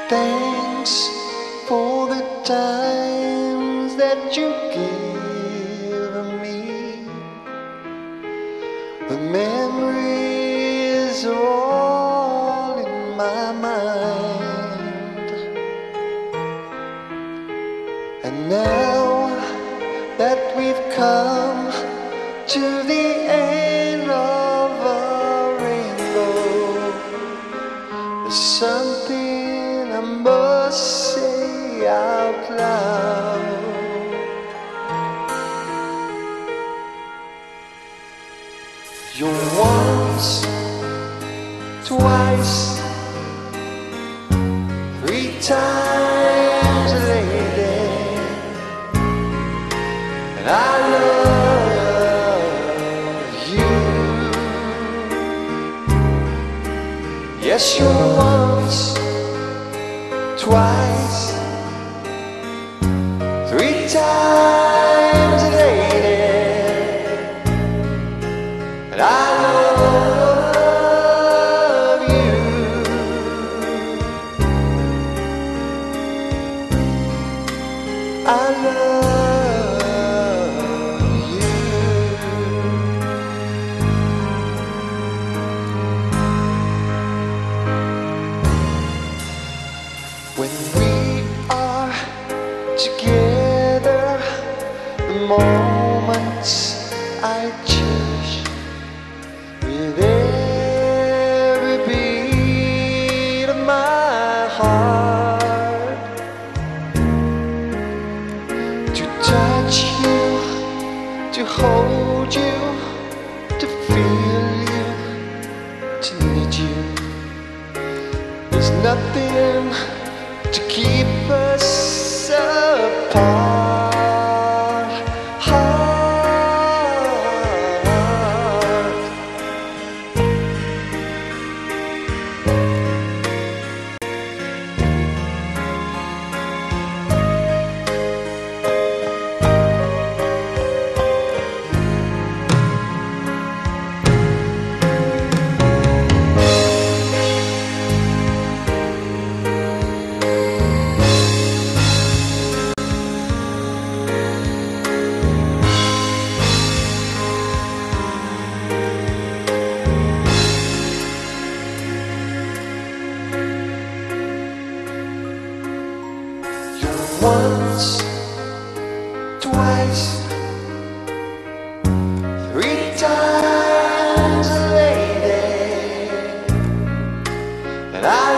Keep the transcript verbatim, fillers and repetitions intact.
Thanks for the times that you give me. The memories are all in my mind. And now that we've come to the end of our rainbow, there's something I must say out loud. You're once, twice, three times a lady, and I love you. Yes, you're once, twice, three times a lady, and I love you. I love you. When we are together, the moments I cherish with every beat of my heart. To touch you, to hold you, to feel you, to need you. There's nothing to keep us apart. Heart. Once, twice, three times a lady, and I